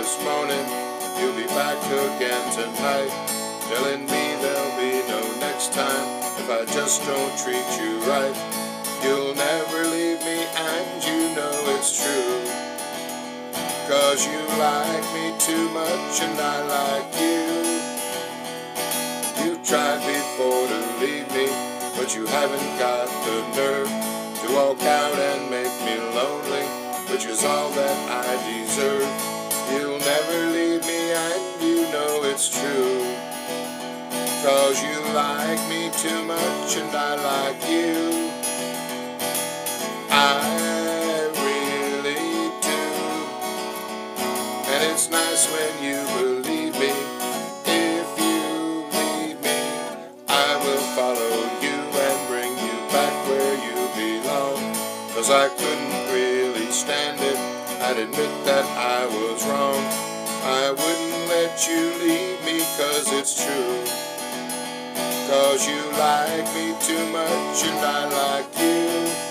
this morning, you'll be back again tonight, telling me there'll be no next time if I just don't treat you right. You'll never leave me and you know it's true, 'cause you like me too much and I like you. You've tried before to leave me, but you haven't got the nerve to walk out and make me lonely, which is all that I deserve. You'll never leave me and you know it's true, 'cause you like me too much and I like you. I really do. And it's nice when you believe me. If you leave me, I will follow you and bring you back where you belong. 'Cause I couldn't really stand it, I'd admit that I was wrong. I wouldn't let you leave me 'cause it's true, 'cause you like me too much and I like you.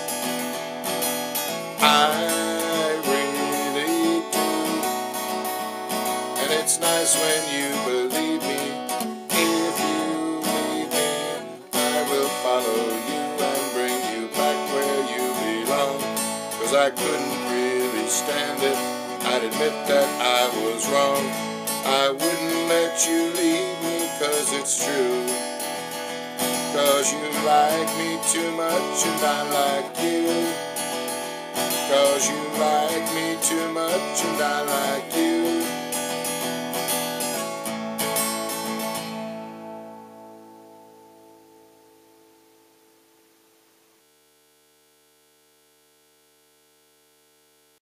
I really do. And it's nice when you believe me. If you leave me, I will follow you and bring you back where you belong. 'Cause I couldn't really stand it, I'd admit that I was wrong. I wouldn't let you leave me 'cause it's true, 'cause you like me too much and I like you. 'Cause you like me too much and I like you.